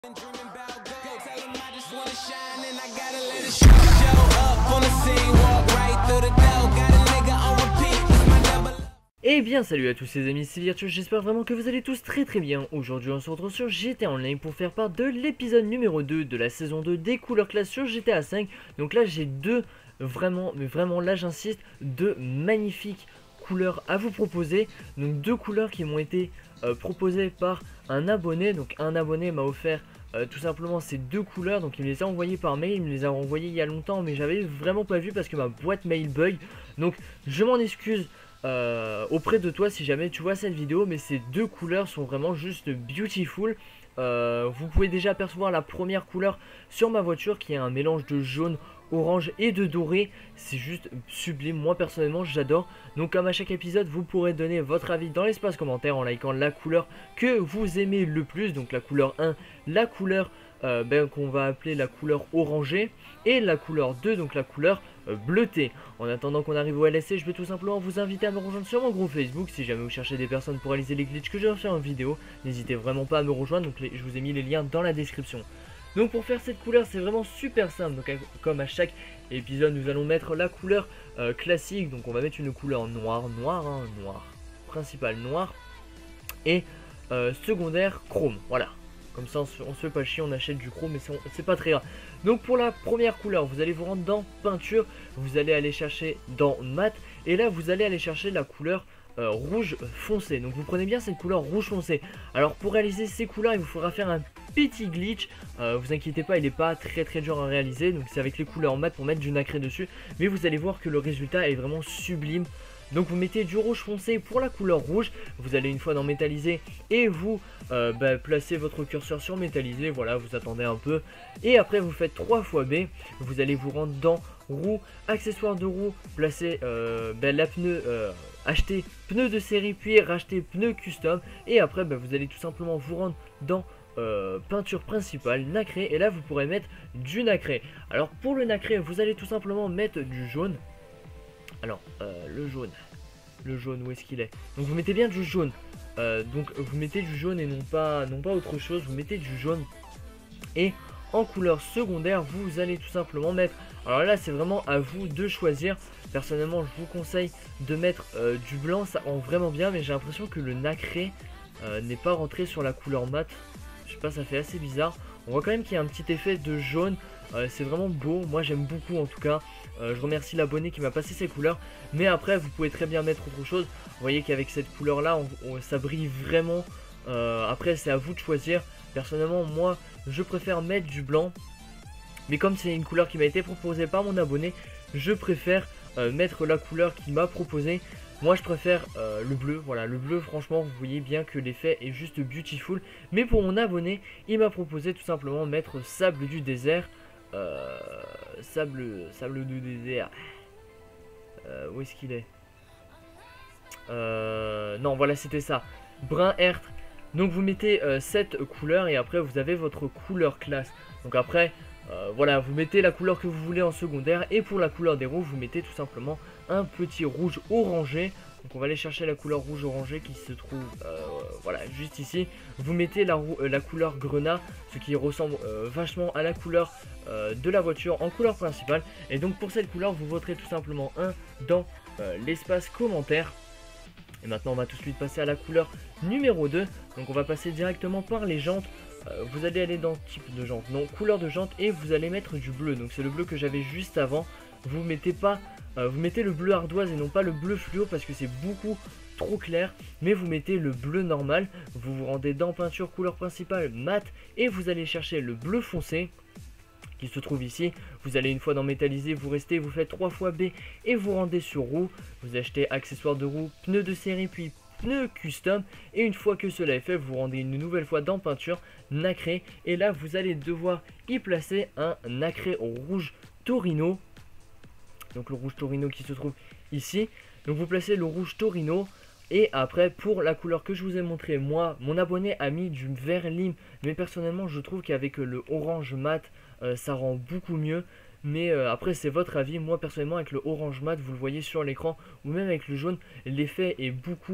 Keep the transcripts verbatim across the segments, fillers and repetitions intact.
Et eh bien salut à tous les amis, c'est Virtueux, j'espère vraiment que vous allez tous très très bien. Aujourd'hui on se retrouve sur G T A Online pour faire part de l'épisode numéro deux de la saison deux des couleurs classe sur G T A cinq. Donc là j'ai deux, vraiment, mais vraiment là j'insiste, deux magnifiques couleurs à vous proposer. Donc deux couleurs qui m'ont été euh, proposées par un abonné. Donc un abonné m'a offert euh, tout simplement ces deux couleurs. Donc il me les a envoyées par mail, il me les a envoyées il y a longtemps, mais j'avais vraiment pas vu parce que ma boîte mail bug. Donc je m'en excuse Euh, auprès de toi si jamais tu vois cette vidéo, mais ces deux couleurs sont vraiment juste beautiful. Euh, vous pouvez déjà apercevoir la première couleur sur ma voiture qui est un mélange de jaune, orange et de doré. C'est juste sublime, moi personnellement j'adore. Donc comme à chaque épisode vous pourrez donner votre avis dans l'espace commentaire en likant la couleur que vous aimez le plus. Donc la couleur un, la couleur euh, ben, qu'on va appeler la couleur orangée, et la couleur deux, donc la couleur euh, bleutée. En attendant qu'on arrive au L S C, je vais tout simplement vous inviter à me rejoindre sur mon groupe Facebook. Si jamais vous cherchez des personnes pour réaliser les glitches que j'ai fait en vidéo, n'hésitez vraiment pas à me rejoindre, donc les, je vous ai mis les liens dans la description. Donc pour faire cette couleur c'est vraiment super simple. Donc comme à chaque épisode nous allons mettre la couleur euh, classique. Donc on va mettre une couleur noire, noire, hein, noir, principal noir, et euh, secondaire chrome, voilà. Comme ça on se, on se fait pas chier, on achète du chrome, mais c'est pas très grave. Donc pour la première couleur, vous allez vous rendre dans peinture, vous allez aller chercher dans mat, et là vous allez aller chercher la couleur euh, rouge foncé. Donc vous prenez bien cette couleur rouge foncé. Alors pour réaliser ces couleurs, il vous faudra faire un petit glitch. Euh, vous inquiétez pas, il n'est pas très très dur à réaliser. Donc c'est avec les couleurs mat pour mettre du nacré dessus. Mais vous allez voir que le résultat est vraiment sublime. Donc vous mettez du rouge foncé pour la couleur rouge, vous allez une fois dans métallisé et vous euh, bah, placez votre curseur sur métallisé, voilà, vous attendez un peu. Et après vous faites trois fois B, vous allez vous rendre dans roue, accessoires de roue, placer euh, bah, la pneu, euh, acheter pneu de série puis racheter pneu custom. Et après bah, vous allez tout simplement vous rendre dans Euh, peinture principale, nacré, et là vous pourrez mettre du nacré. Alors pour le nacré vous allez tout simplement mettre du jaune. Alors euh, le jaune, le jaune où est-ce qu'il est? Donc vous mettez bien du jaune, euh, donc vous mettez du jaune et non pas, non pas autre chose, vous mettez du jaune. Et en couleur secondaire vous allez tout simplement mettre, alors là c'est vraiment à vous de choisir. Personnellement je vous conseille de mettre euh, du blanc, ça rend vraiment bien, mais j'ai l'impression que le nacré euh, n'est pas rentré sur la couleur mat. Je sais pas, ça fait assez bizarre. On voit quand même qu'il y a un petit effet de jaune. Euh, c'est vraiment beau, moi j'aime beaucoup en tout cas. euh, Je remercie l'abonné qui m'a passé ces couleurs. Mais après vous pouvez très bien mettre autre chose. Vous voyez qu'avec cette couleur là on, on, ça brille vraiment. euh, Après c'est à vous de choisir. Personnellement moi je préfère mettre du blanc, mais comme c'est une couleur qui m'a été proposée par mon abonné, je préfère euh, mettre la couleur qu'il m'a proposée. Moi je préfère euh, le bleu, voilà, le bleu franchement vous voyez bien que l'effet est juste beautiful. Mais pour mon abonné, il m'a proposé tout simplement mettre sable du désert. Euh, sable, sable du désert. Euh, où est-ce qu'il est, euh, Non voilà c'était ça, brun hertre. Donc vous mettez euh, cette couleur et après vous avez votre couleur classe. Donc après euh, voilà, vous mettez la couleur que vous voulez en secondaire. Et pour la couleur des rouges vous mettez tout simplement un petit rouge orangé. Donc on va aller chercher la couleur rouge orangé qui se trouve euh, voilà juste ici. Vous mettez la, euh, la couleur grenat, ce qui ressemble euh, vachement à la couleur euh, de la voiture en couleur principale. Et donc pour cette couleur vous voterez tout simplement un dans euh, l'espace commentaire. Et maintenant on va tout de suite passer à la couleur numéro deux. Donc on va passer directement par les jantes. euh, Vous allez aller dans type de jante, non, couleur de jante, et vous allez mettre du bleu. Donc c'est le bleu que j'avais juste avant. Vous mettez pas euh, vous mettez le bleu ardoise et non pas le bleu fluo parce que c'est beaucoup trop clair. Mais vous mettez le bleu normal. Vous vous rendez dans peinture couleur principale mat et vous allez chercher le bleu foncé qui se trouve ici. Vous allez une fois dans métallisé, vous restez, vous faites trois fois B et vous rendez sur roue. Vous achetez accessoires de roue, pneus de série puis pneus custom. Et une fois que cela est fait, vous rendez une nouvelle fois dans peinture nacré. Et là vous allez devoir y placer un nacré rouge Torino. Donc le rouge Torino qui se trouve ici. Donc vous placez le rouge Torino. Et après pour la couleur que je vous ai montré, moi mon abonné a mis du vert lime. Mais personnellement je trouve qu'avec le orange mat euh, ça rend beaucoup mieux. Mais euh, après c'est votre avis. Moi personnellement avec le orange mat, vous le voyez sur l'écran, ou même avec le jaune, l'effet est beaucoup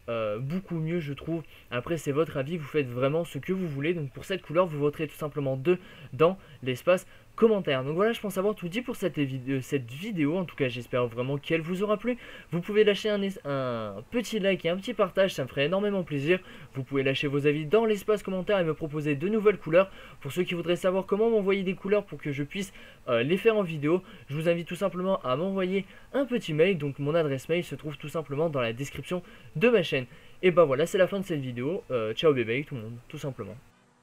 euh, beaucoup mieux je trouve. Après c'est votre avis, vous faites vraiment ce que vous voulez. Donc pour cette couleur vous voterez tout simplement deux dans l'espace commentaire. Donc voilà, je pense avoir tout dit pour cette, vid cette vidéo. En tout cas j'espère vraiment qu'elle vous aura plu. Vous pouvez lâcher un, un petit like et un petit partage, ça me ferait énormément plaisir. Vous pouvez lâcher vos avis dans l'espace commentaire et me proposer de nouvelles couleurs. Pour ceux qui voudraient savoir comment m'envoyer des couleurs pour que je puisse euh, les faire en vidéo, je vous invite tout simplement à m'envoyer un petit mail. Donc mon adresse mail se trouve tout simplement dans la description de ma chaîne. Et bah voilà, c'est la fin de cette vidéo. Euh, ciao bébé tout le monde, tout simplement.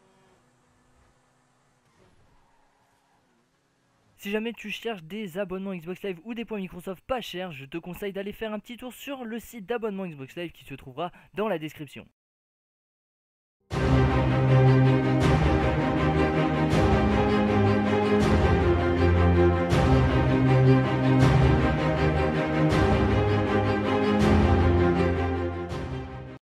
Si jamais tu cherches des abonnements Xbox Live ou des points Microsoft pas chers, je te conseille d'aller faire un petit tour sur le site d'abonnement Xbox Live qui se trouvera dans la description.